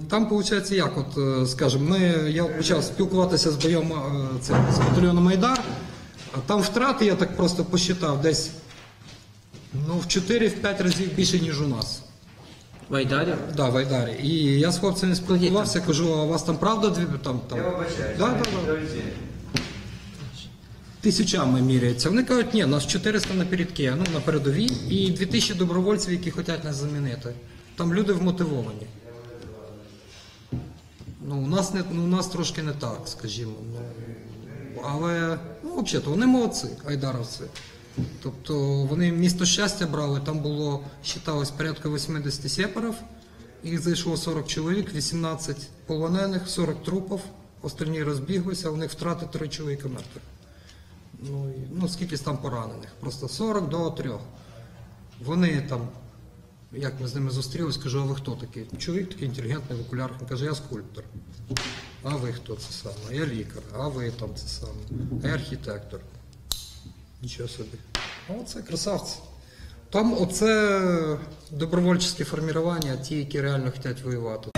Там виходить як, от, скажімо, я почав спілкуватися з боєм з батальйоном Айдар, а там втрати, я так просто посчитав, десь в 4-5 разів більше, ніж у нас. В Айдарі? Так, да, в Айдарі. І я з хлопцями спілкувався, кажу, а у вас там правда дві? Там? Я вибачаю. Да. Тисячами міряється. Вони кажуть, ні, у нас 400 на передки, на передовій, і 2000 добровольців, які хочуть нас замінити. Там люди вмотивовані. У нас трошки не так, скажімо. Але, взагалі, вони молодці, айдаровці. Тобто вони місто Щастя брали, там було, вважалось, порядка 80 сепарів, їх зайшло 40 чоловік, 18 полонених, 40 трупів, остальні розбіглися, у них втрати 3 чоловіка мертвих. Скільки там поранених, просто 40 до 3. Вони там, як ми з ними зустрілись, кажу, а ви хто такий? Чоловік такий інтелігентний в окулярах, він каже, я скульптор. А ви хто це саме? Я лікар, а ви там це саме? А я архітектор. Нічого собі. Оце красавці. Там оце добровольчі формування, ті, які реально хочуть воювати.